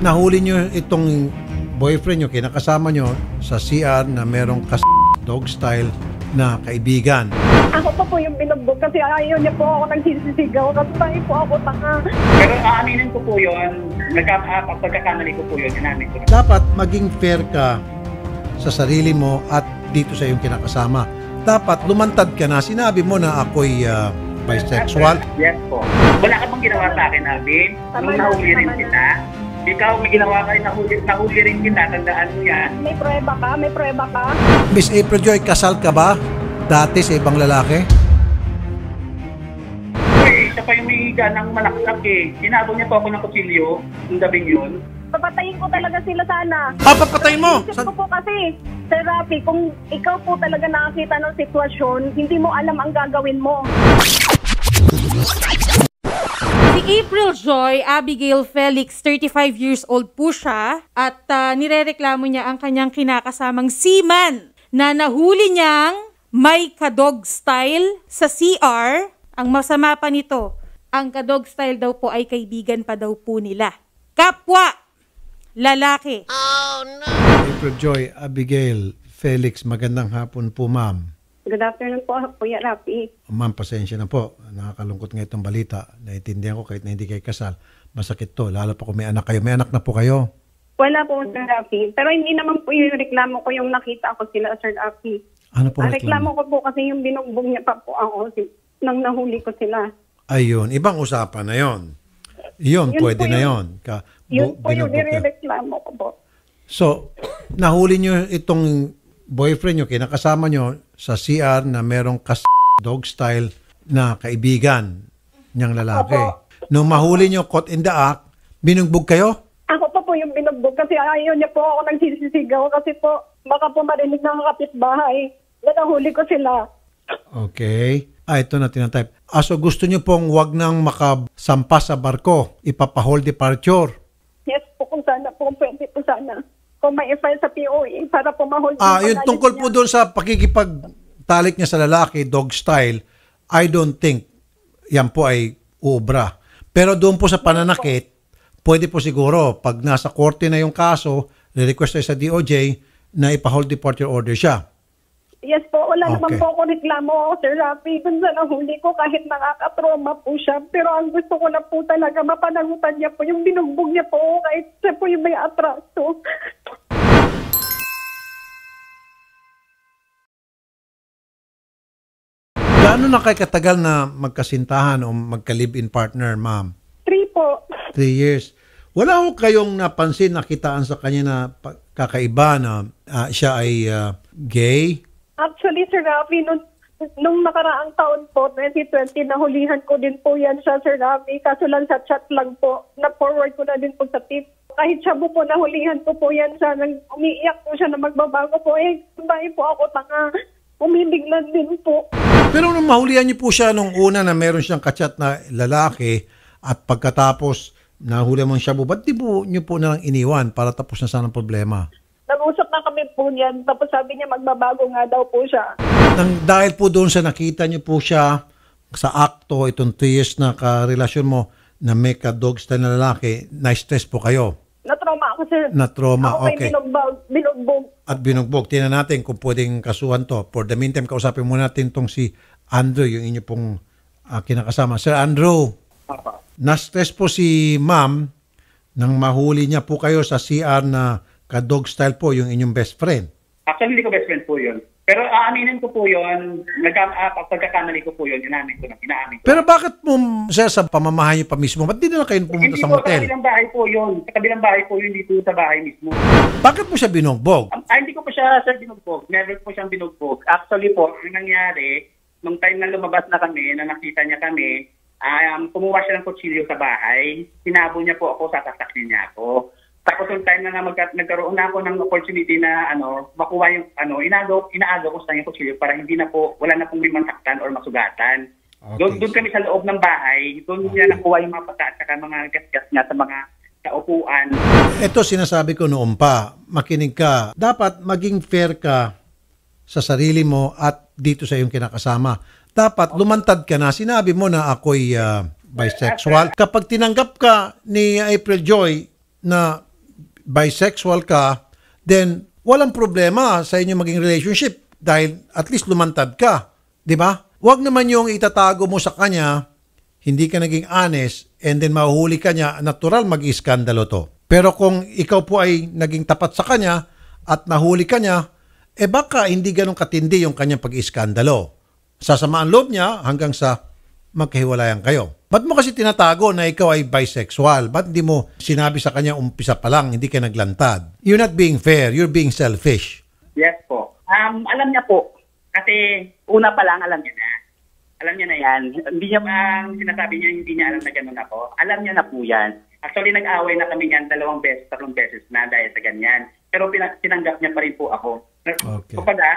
Nahuli nyo itong boyfriend nyo, kinakasama nyo sa CR na merong dog style na kaibigan. Ako pa po yung binugbog kasi ayaw niya po ako nagsisisigaw kasi tayo po ako tanga. Pero aaminin ko po yun, pagkakamali ko po yun, inamin ko na. Dapat maging fair ka sa sarili mo at dito sa iyong kinakasama. Dapat lumantad ka na, sinabi mo na ako'y bisexual. Yes po. Wala ka bang ginawa sa akin, Alvin? Nung nahuli rin kita. Ikaw may ginawa ka rin, nahuli rin kita, tandaan mo yan. May prueba ka? May prueba ka? Miss April Joy, kasal ka ba dati sa ibang lalaki? Uy, siya pa yung may higa ng malaksak eh. Sinabog niya po ako ng kutsilyo, yung gabing yun. Papatayin ko talaga sila sana. Papatayin mo? Isip ko po kasi, Sir Rafi, kung ikaw po talaga nakakita ng sitwasyon, hindi mo alam ang gagawin mo. Si April Joy Abigail Felix, 35 years old po siya at nirereklamo niya ang kanyang kinakasamang seaman na nahuli niyang may kadog style sa CR. Ang masama pa nito, ang kadog style daw po ay kaibigan pa daw po nila. Kapwa lalaki. Oh, no. April Joy Abigail Felix, magandang hapon po, ma'am. Good afternoon po, Kuya Rafi. Ma'am, pasensya na po. Nakakalungkot nga itong balita. Naintindihan ko kahit na hindi kayo kasal. Masakit to. Lalo pa kung may anak kayo. May anak na po kayo? Wala po, Sir Rafi. Pero hindi naman po yung reklamo ko yung nakita ko sila, Sir Rafi. Ano po Ang reklamo? reklamo ko po kasi yung binugbog niya pa po ako nang nahuli ko sila. Ayun. Ibang usapan na yon. Yun, pwede na yon. Yun po yung nireklamo ko po. So, nahuli nyo itong boyfriend nyo, kinakasama nyo sa CR na merong dog style na kaibigan niyang lalaki. Nung mahuli nyo, caught in the act, binugbog kayo? Ako pa po yung binugbog kasi ayaw niya po ako nagsisisigaw kasi po baka po marinig ng kapitbahay. Nahuli ko sila. Okay. Ito na tinatype. So gusto nyo pong wag nang makasampa sa barko, ipapa-hold departure? Yes po, kung sana po, pwede po sana. Kung may file sa POE, para po ma-hold. Yung tungkol po doon sa pakikipagtalik niya sa lalaki, dog style, I don't think yan po ay uubra. Pero doon po sa pananakit, pwede po siguro, pag nasa korte na yung kaso, re-request tayo sa DOJ na ipa-hold departure order siya. Yes po, wala naman Okay. po ako reklamo, Sir Rafi. Dun sa nahuli ko kahit nakaka-trauma po siya. Pero ang gusto ko na po talaga, mapanagutan niya po yung binugbog niya po kahit siya po yung may atraso. Gaano na kayo katagal na magkasintahan o magka-live-in partner, ma'am? 3 po. 3 years. Wala ho kayong napansin, nakitaan sa kanya na kakaiba na siya ay gay? Actually, Sir Rafi, nung nakaraang taon po, 2020, nahulihan ko din po yan siya, Sir Rafi. Kaso lang sa chat lang po. Na-forward ko na din po sa tip. Kahit siya po, nahulihan ko po yan siya. Umiiyak po siya na magbabago po. Dahil po ako tanga. Umibiglan din po. Pero nung mahulihan niyo po siya nung una na meron siyang kachat na lalaki at pagkatapos nahuli mo siya po, ba't di po niyo po nalang iniwan para tapos na sana ang problema? Nag-usap na kami po niyan. Tapos sabi niya magbabago nga daw po siya. Dahil po doon sa nakita niyo po siya sa akto, itong 2 years na karelasyon mo na may ka-dog style na lalaki, na-stress po kayo? Na-trauma ako, sir. Na-trauma, ako okay. Binugbog. At binugbog. Tingnan natin kung pwedeng kasuhan to. For the meantime, kausapin muna natin tong si Andrew, yung inyo pong kinakasama. Sir Andrew, na-stress po si ma'am nang mahuli niya po kayo sa CR na ka-dog style po yung inyong best friend. Actually, hindi ko best friend po yun. Pero aaminin ko po yun, pagkakamali ko po yun, inaamin ko. Pero bakit po, sir, sa pamamahay niyo pa mismo, ba't di na kayo pumunta sa motel? Hindi po, sa kabilang bahay po yun. Sa kabilang bahay po yun, dito sa bahay mismo. Bakit mo siya binugbog? Hindi ko po siya, sir, binugbog. Never po siyang binugbog. Actually po, ang nangyari, nung time na lumabas na kami, na nakita niya kami, kumuha siya ng kutsilyo sa bahay. Sinabo niya po ako, sasaksakin niya ako. Tapos yung time na nagkaroon na ako ng opportunity na makuha yung inaagaw ko sa kanya kutsilyo para hindi na po, wala na pong may masaktan or masugatan. Okay. Doon kami sa loob ng bahay, doon niya nakuha yung mga pata at saka mga gasgas niya sa mga kaupuan. Ito sinasabi ko noon pa, makinig ka. Dapat maging fair ka sa sarili mo at dito sa iyong kinakasama. Dapat lumantad ka na. Sinabi mo na ako'y bisexual. Kapag tinanggap ka ni April Joy na bisexual ka, then walang problema sa inyo maging relationship dahil at least lumantad ka. Di ba? Huwag naman yung itatago mo sa kanya, hindi ka naging honest, and then mahuhuli ka niya, natural mag-iskandalo to. Pero kung ikaw po ay naging tapat sa kanya at nahuli ka niya, baka hindi ganun katindi yung kanyang pag-iskandalo. Sasamaan loob niya hanggang sa magkahiwalayan kayo. Ba't mo kasi tinatago na ikaw ay bisexual? Ba't hindi mo sinabi sa kanya umpisa pa lang, hindi ka naglantad? You're not being fair, you're being selfish. Yes po. Alam niya po. Kasi una pa lang alam niya na. Alam niya na yan. Hindi niya sinasabi niya, hindi niya alam na gano'n ako. Alam niya na po yan. Actually, nag-away na kami yan 2 beses, 3 beses na dahil sa ganyan. Pero tinanggap niya pa rin po ako. Okay.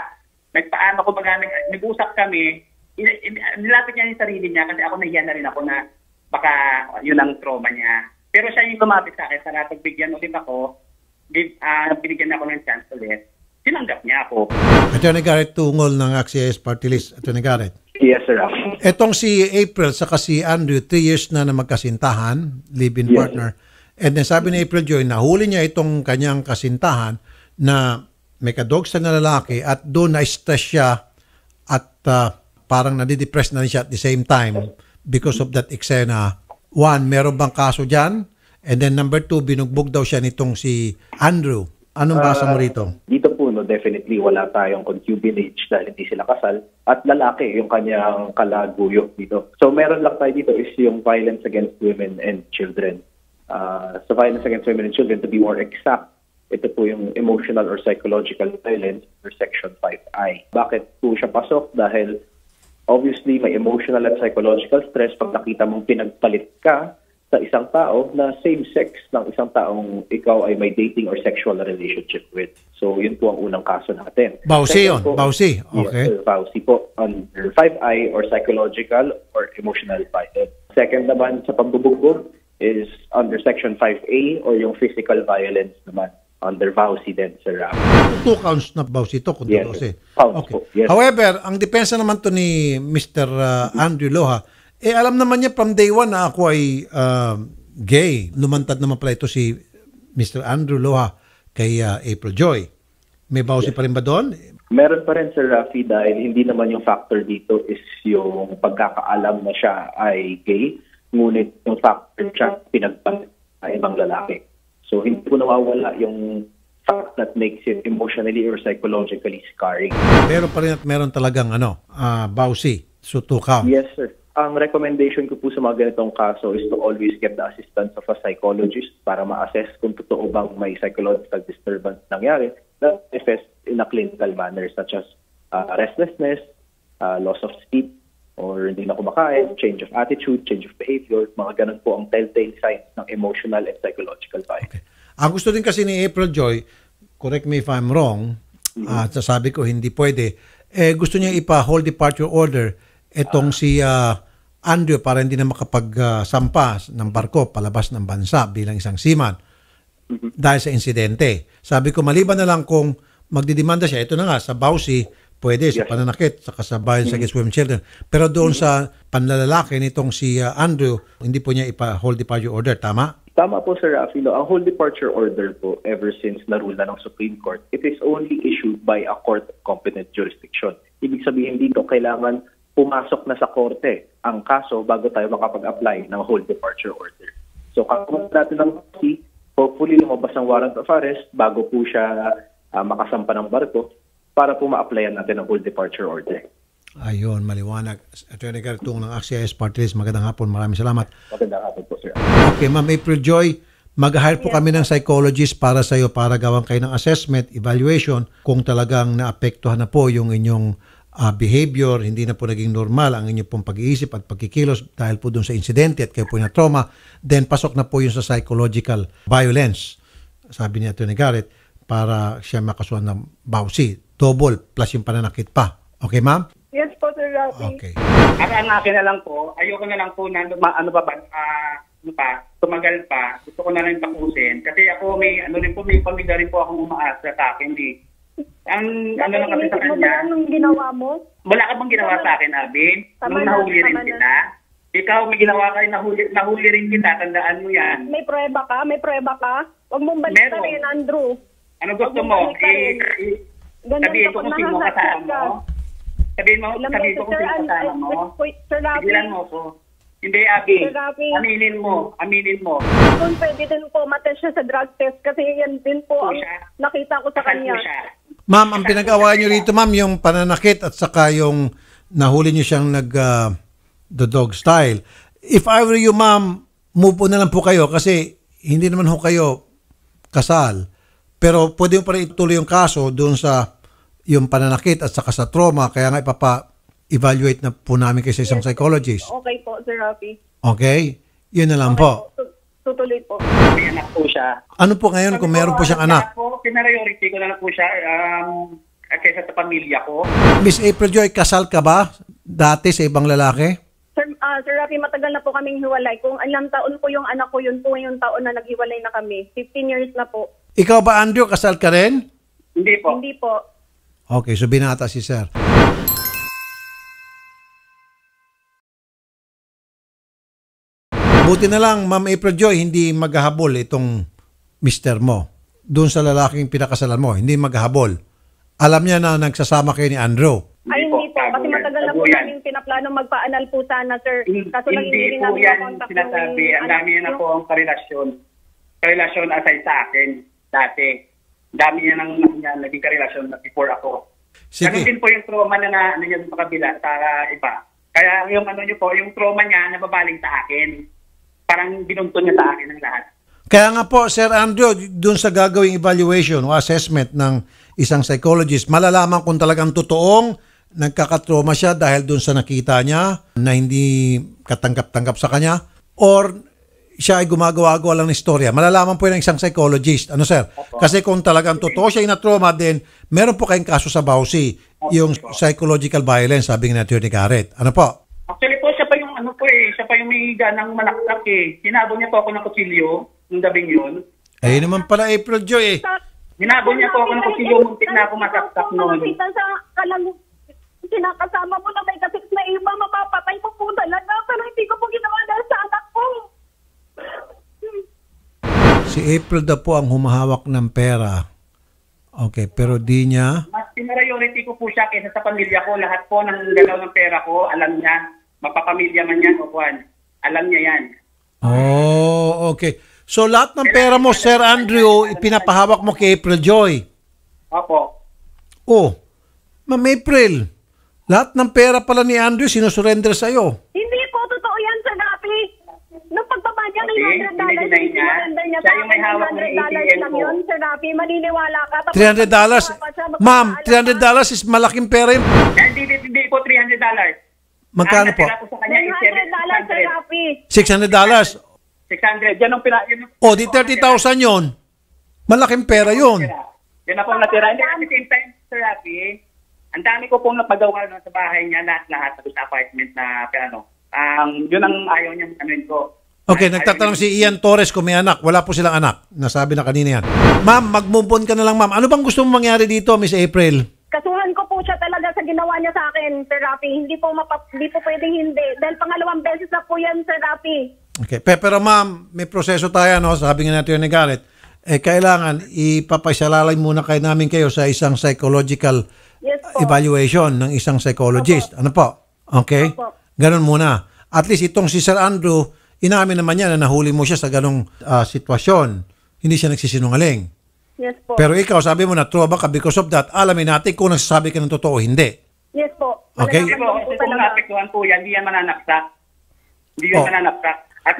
Nag-usap kami, nilapit niya yung sarili niya kasi ako nahiya na rin ako na baka yun ang trauma niya. Pero siya yung lumapit sa akin para pagbigyan ulit ako, binigyan ako ng chance ulit. Tinanggap niya ako. Attorney Garrett Tungol ng AXIS Party List. Attorney Garrett. Yes, sir. Etong si April saka si Andrew, 3 years na magkasintahan, live-in partner. And then sabi ni April Joy, nahuli niya itong kanyang kasintahan na may kadogsa na lalaki at doon na-stress siya at parang nadidepress na rin siya at the same time because of that eksena. 1, meron bang kaso dyan? And then number 2, binugbog daw siya nitong si Andrew. Anong basa mo rito? Dito po, definitely wala tayong concubinage dahil hindi sila kasal. At lalaki yung kanyang kalaguyo dito. So meron lang tayo dito is yung violence against women and children. So violence against women and children, to be more exact, ito po yung emotional or psychological violence under Section 5I. Bakit po siya pasok? Dahil obviously may emotional at psychological stress pag nakita mong pinagpalit ka sa isang tao na same sex ng isang taong ikaw ay may dating or sexual relationship with. So yun po ang unang kaso natin. Bawsi yun? Bawsi? Okay. Yes, Bawsi po under 5I or psychological or emotional violence. Second naman sa pambubugbog is under Section 5A or yung physical violence naman under Bawsi din, Sir Ram. 2 counts na Bawsi ito. Yes, okay. po. Yes. However, ang depensa naman to ni Mr. Andrew Loha, alam naman niya from day 1 na ako ay gay. Lumantad naman pala ito si Mr. Andrew Loha kay April Joy. May Bawsi pa rin ba doon? Meron pa rin, Sir Rafi, dahil hindi naman yung factor dito is yung pagkakaalam na siya ay gay, ngunit yung factor siya pinagpalit sa ibang lalaki. So hindi po nawawala yung fact that makes it emotionally or psychologically scarring. Meron pa rin at meron talagang Bawsi. So 2 counts. Yes, sir. Ang recommendation ko po sa mga ganitong kaso is to always get the assistance of a psychologist para ma-assess kung totoo bang may psychological disturbance nangyari that manifest in a clinical manner such as restlessness, loss of sleep, or hindi na kumakain, change of attitude, change of behavior. Mga ganun po ang telltale signs ng emotional and psychological violence. Okay. Ang gusto din kasi ni April Joy, correct me if I'm wrong, at sasabi ko hindi pwede, gusto niya ipa-hold departure order itong si Andrew para hindi na makapagsampa ng barko palabas ng bansa bilang isang seaman dahil sa insidente. Sabi ko, maliban na lang kung magdidemanda siya, ito na nga, sa Bawsi, pwede, sa pananakit, saka sa violence against women and children. Pero doon sa panlalalaki nitong si Andrew, hindi po niya ipa-hold departure order. Tama? Tama po, Sir Rafi. Ang hold departure order po, ever since narule na ng Supreme Court, it is only issued by a court of competent jurisdiction. Ibig sabihin dito, kailangan pumasok na sa korte ang kaso bago tayo makapag-apply ng hold departure order. So, kung natin ng Bawsi, hopefully lumabas ang warrant of arrest bago po siya makasampa ng barko para po ma-applyan natin ang hold departure order. Ayun, maliwanag. Attorney Garrett Tungol ng AXIS Party List. Magandang hapon. Maraming salamat. Magandang hapon po, sir. Okay, Ma'am April Joy, mag-hire po kami ng psychologist para sa iyo para gawan kayo ng assessment, evaluation kung talagang naapektuhan na po yung inyong behavior, hindi na po naging normal ang inyong pong pag-iisip at pagkikilos dahil po doon sa insidente at kayo po na trauma, then pasok na po yung sa psychological violence, sabi ni Atty. Garrett, para siya makasuhan ng Bawsi. Double plus yung pananakit pa. Okay, ma'am? Yes po, Sir Rafi. Okay. Ang akin na lang po, ayoko na lang po na tumagal pa. Gusto ko na rin tapusin. Kasi ako may pamilya rin po akong umaasa sa akin. Ang lang kasi sa kanya. Anong ginawa mo? Wala ka bang ginawa sa akin, Abi? Nung nahuli rin kita. Ikaw may ginawa ka, nahuli rin kita. Tandaan mo yan. May prueba ka? Huwag mong balik ka rin, Andrew. Ano gusto Huwag mo? mong balik ka rin. Ganyan Sabihin ko kapag kung sino kasama mo. Sabihin mo Ilang ko beses, kung sino kasama mo. Sir Rafi. Sigilan mo ko. Hindi, Abby. Sir Rafi. Aminin mo. Kung pwede din po matest siya sa drug test kasi yan din po ang nakita ko sa Kasal kanya. po siya. Ma'am, ang pinag-awayan nyo rito, ma'am, yung pananakit at saka yung nahuli nyo siyang the dog style. If I were you, ma'am, move on na lang po kayo kasi hindi naman ho kayo kasal. Pero pwede mo pa rin ituloy yung kaso doon sa yung pananakit at saka sa trauma. Kaya nga ipapa-evaluate na po namin kayo sa isang psychologist. Okay po, Sir Rafi. Okay? Yun na lang po. Tutuloy po. May anak po siya. Ano po ngayon kung meron po siyang anak? Pinariority ko na lang po siya kaysa sa pamilya ko. Miss April Joy, kasal ka ba dati sa ibang lalaki? Sir Rafi, matagal na po kaming hiwalay. Kung ilang taon po yung anak ko, yun po yung taon na naghiwalay na kami. 15 years na po. Ikaw ba, Andrew, kasal ka rin? Hindi po. Hindi po. Okay, so binata si sir. Buti na lang, Ma'am April Joy, hindi maghahabol itong mister mo. Doon sa lalaking pinakasalan mo, hindi maghahabol. Alam niya na nagsasama kayo ni Andrew. Ay, hindi po. Kasi matagal na po namin pinaplano magpa-anal po sana, sir. Kaso lang Hindi hindi po namin yan makontak sinasabi. yung Ang dami niya na po ang karelasyon aside sa akin dati. Ang dami niya nang naging karelasyon before ako. Sige. Ganun din po yung trauma na niya sa kabila, sa iba. Kaya yung niyo po, yung trauma niya nababaling sa akin. Parang binunto niya sa akin ang lahat. Kaya nga po, Sir Andrew, doon sa gagawing evaluation o assessment ng isang psychologist, malalaman kung talagang totoong nagkakatrauma siya dahil doon sa nakita niya na hindi katanggap-tanggap sa kanya or siya ay gumagawa-gawa lang ng istorya. Malalaman po yun ng isang psychologist. Ano, sir? Kasi kung talagang totoo siya na trauma din, meron po kayong kaso sa BAUSI, yung psychological violence, sabi nga natin ni Garrett. Ano po? Actually po, siya pa yung siya pa yung may ganang malaksak eh. Hinabol niya po ako ng kutsilyo, yung gabing yun. Ayun naman pala April Joy eh. Hinabol niya po ako ng kutsilyo, muntik na ako masaksak noon. Nakita sa kinakasama mo na may kasix na iba, mapapatay mo po talaga. Pero hindi ko po ginawa dahil sa anak ko. Si April daw po ang humahawak ng pera. Okay, pero di niya. Mas priority ko po siya kaysa sa pamilya ko. Lahat po ng galaw ng pera ko, alam niya. Mapapamilya man yan o Juan. Alam niya yan. Oh, okay. So lahat ng pera mo, Sir Andrew, ipinapahawak mo kay April Joy. Opo. Oh, Ma'am April, lahat ng pera pala ni Andrew sinusurrender sa'yo. Hindi po totoo yan, Sir Rafi. Nung pagbaba niya ng $100, binigay niya. niya Siya yung may hawak ng $100 ATM lang ko. yun, Sir Rafi. Maniniwala ka. Tapos $300? Ma'am, $300 is malaking pera yun. Hindi po $300. Magkano po? Ang natira ko sa kanya is $900, Sir Rafi. $600. 600. Yan ang O, di 30,000 yun. Malaking pera yun. Yan na po ang natira. And at the same time, Sir Rafi, ang dami ko pong napagawa sa bahay niya, lahat-lahat sa apartment na, yun ang ayaw niya anuin ko. Okay, nagtatanong si Ian Torres kung may anak. Wala po silang anak. Nasabi na kanina yan. Ma'am, mag-move on ka na lang, ma'am. Ano bang gusto mong mangyari dito, Miss April? Kasuhan ko po siya talaga sa ginawa niya sa akin, Sir Rafi. Hindi po pwedeng hindi. Dahil pangalawang beses na po yan, Sir Rafi. Okay, pero ma'am, may proseso tayo, no? Sabi nga natin ni Garrett. Kailangan ipapaisalalay muna namin kayo sa isang psychological evaluation ng isang psychologist. Ano po? Okay? Ganun muna. At least itong si Sir Andrew, inamin naman niya na nahuli mo siya sa ganong sitwasyon. Hindi siya nagsisinungaling. Yes po. Pero ikaw, sabi mo na trauma ka because of that. Alamin natin kung nagsasabi ka ng totoo o hindi. Yes po. Okay. Kasi kung naapektuhan po yan, hindi yan mananaksak. Hindi yan mananaksak. At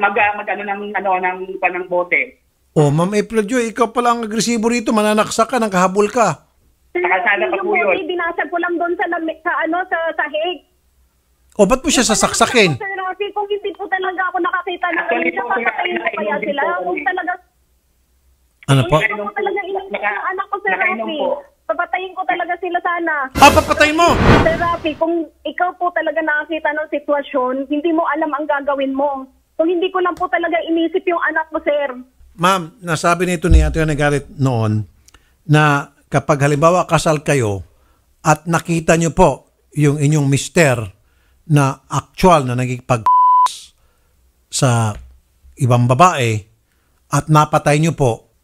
ng bote. Oh, Ma'am April Joy, ikaw pala ang agresibo rito. Mananaksak ka, nangkahabol ka. Nakasala pa po yun. Binasag ko lang doon sa sahig. O, ba't mo siya sasaksakin? Sir Rafi, kung hindi po talaga ako nakakita na Actually, kanina, papatayin ko kaya sila. Kung talaga, Ano po? hindi ko talaga iniisip ang anak ko, Sir Rafi. Papatayin ko talaga sila sana. Papatayin mo! Sir Rafi, kung ikaw po talaga nakakita ng sitwasyon, hindi mo alam ang gagawin mo. Kung hindi ko lang po talaga inisip yung anak mo, sir. Ma'am, nasabi nito ni Atty. Garrett noon na kapag halimbawa kasal kayo at nakita nyo po yung inyong mister na actual na nagipag sa ibang babae at napatay nyo po,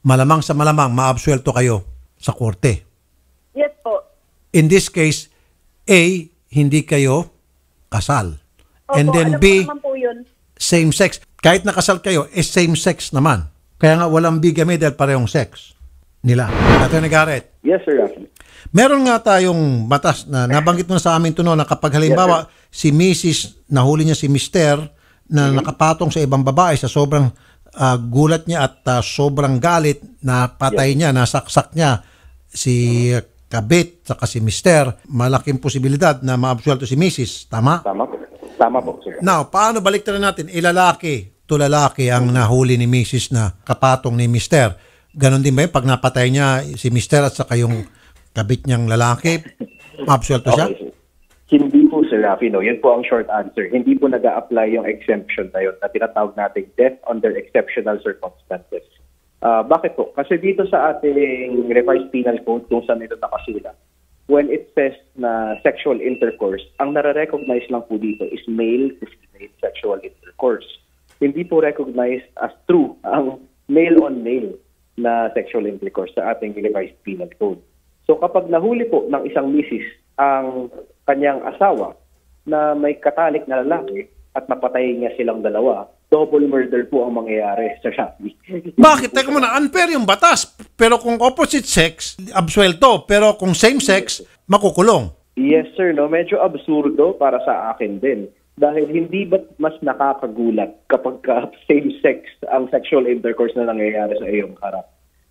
malamang sa malamang maabsuelto kayo sa korte. Yes po. In this case, A, hindi kayo kasal. Opo, And then alam B, ko naman po yun. same sex. Kahit nakasal kayo, same sex naman. Kaya nga walang bigamy dahil parehong sex nila. Attorney Garrett, Yes, Sir Rafi. meron nga tayong batas na nabanggit mo na sa amin to no, na kapag halimbawa si Mrs. nahuli niya si Mr. na nakapatong sa ibang babae sa sobrang gulat niya at sobrang galit na patay niya, nasaksak niya si kabit saka si Mr. malaking posibilidad na maabsuelto si Mrs. Tama? Tama po. Tama po, Sir. Now, paano baliktaran natin? Lalaki ang nahuli ni Mrs. na kapatong ni Mr. Ganon din ba yun? Pag napatay niya si Mr. at saka yung kabit niyang lalaki, maabsuelto siya? Okay, sir. Hindi po, Sir Rafi, no. Yun po ang short answer. Hindi po nag-a-apply yung exemption na yun na tinatawag natin death under exceptional circumstances. Bakit po? Kasi dito sa ating revised penal code, kung saan ito nakasulat, when it says na sexual intercourse, ang nare-recognize lang po dito is male to female sexual intercourse. Hindi po recognized as true ang male-on-male na sexual intercourse sa ating revised penal code. So kapag nahuli po ng isang misis ang kanyang asawa na may katalik na lalaki at napatay niya silang dalawa, double murder po ang mangyayari sa Shopee. Bakit? Teka muna, unfair yung batas. Pero kung opposite sex, absuelto. Pero kung same sex, makukulong. Yes, sir. No? Medyo absurdo para sa akin din. Dahil hindi ba't mas nakakagulat kapag same-sex ang sexual intercourse na nangyayari sa iyong harap?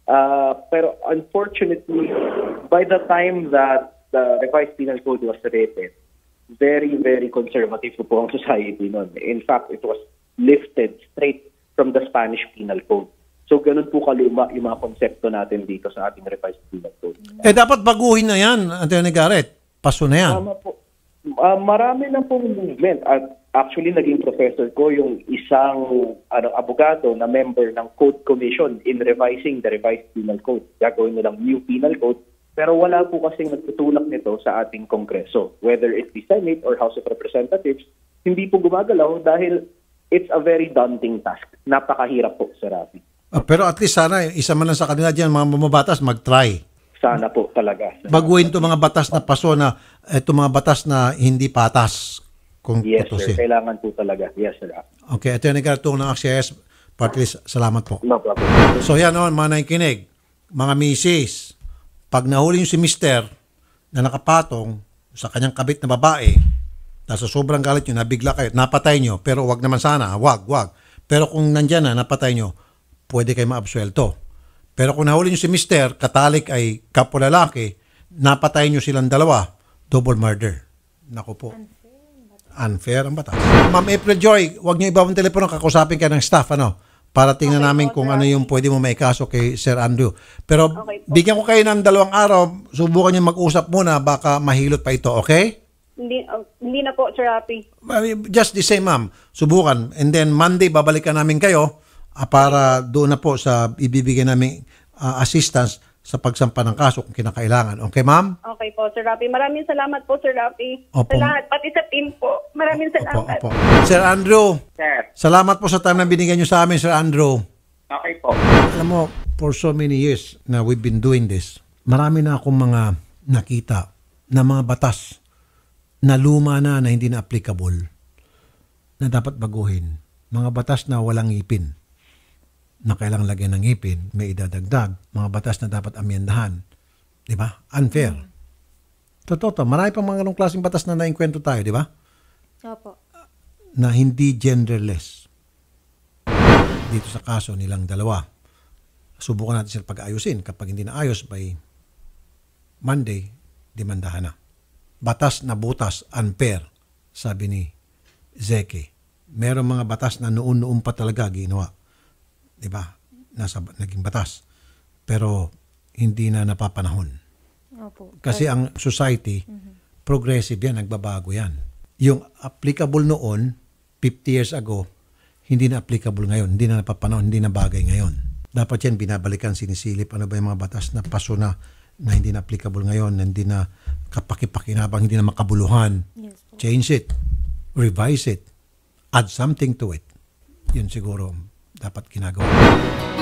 Pero unfortunately, by the time that the revised penal code was written, very, very conservative po ang society nun. In fact, it was lifted straight from the Spanish penal code. So, ganun po kaluma yung mga konsepto natin dito sa ating revised penal code. Dapat baguhin na yan, Attorney Garrett. Paso na yan. Tama po. Marami na pong movement. At actually, naging professor ko yung isang abogado na member ng Code Commission in revising the revised penal code. Gagawin nilang new penal code. Pero wala po kasing nagtutulak nito sa ating Kongreso. Whether it be Senate or House of Representatives, hindi po gumagalaw dahil it's a very daunting task. Napakahirap po, Sir Rafi. Pero at least sana, isa man lang sa kanila dyan, mga mababatas, mag-try. Sana po talaga. Baguhin itong mga batas na paso na itong mga batas na hindi patas. Kung Yes, tutusin. sir. Kailangan po talaga. Yes, Sir Rafi. Okay, Attorney Garrett ng AXIS, partly salamat po. No problem. So yan noon, mga nakikinig, mga misis, pag nahuli yung si Mister na nakapatong sa kanyang kabit na babae, nasa sobrang galit nyo, nabigla kayo, napatay nyo, pero wag naman sana, wag. Pero kung nandyan na, napatay nyo, pwede kayo maabsuelto. Pero kung nahuli nyo si Mister, katalik ay kapwa lalaki, napatay nyo silang dalawa, double murder. Naku po. Unfair ang batas. Ma'am April Joy, wag nyo ibabang telepono, kakusapin kayo ng staff, para tingnan namin kung ano yung pwede mo maikaso kay Sir Andrew. Pero bigyan ko kayo ng 2 araw, subukan nyo mag-usap muna, baka mahilot pa ito, okay? Hindi na po, Sir Rafi. Just the same, ma'am. Subukan. And then Monday, babalikan namin kayo para doon na po sa ibibigay namin assistance sa pagsampa ng kaso kung kinakailangan. Okay, ma'am? Okay po, Sir Rafi. Maraming salamat po, Sir Rafi. Opo. Sa lahat, pati sa team po. Maraming salamat. Opo. Sir Andrew, Sir, salamat po sa time na binigyan nyo sa amin, Sir Andrew. okay po. Alam mo, for so many years na we've been doing this, marami na akong mga nakita na mga batas na luma na hindi na applicable na dapat baguhin. Mga batas na walang ngipin, na kailangang lagyan ng ngipin, may idadagdag. Mga batas na dapat amyendahan. Di ba? Unfair. Totoo. Marami pang mga ganong klaseng batas na nainkwento tayo, di ba? Opo. Na hindi genderless. Dito sa kaso nilang dalawa. Subukan natin sila pag-ayusin. Kapag hindi na ayos, by Monday, demandahan na. Batas na butas, unfair, sabi ni Zeki. Merong mga batas na noon pa talaga ginawa. Diba? Naging batas. Pero hindi na napapanahon. Opo. Kasi ang society, progressive yan, nagbabago yan. Yung applicable noon, 50 years ago, hindi na applicable ngayon, hindi na napapanahon, hindi na bagay ngayon. Dapat yan binabalikan, sinisilip, ano ba yung mga batas na paso na hindi na applicable ngayon, na hindi na kapakipakinabang, hindi na makabuluhan. Yes po. Change it, revise it, add something to it. Yun siguro dapat ginagawa.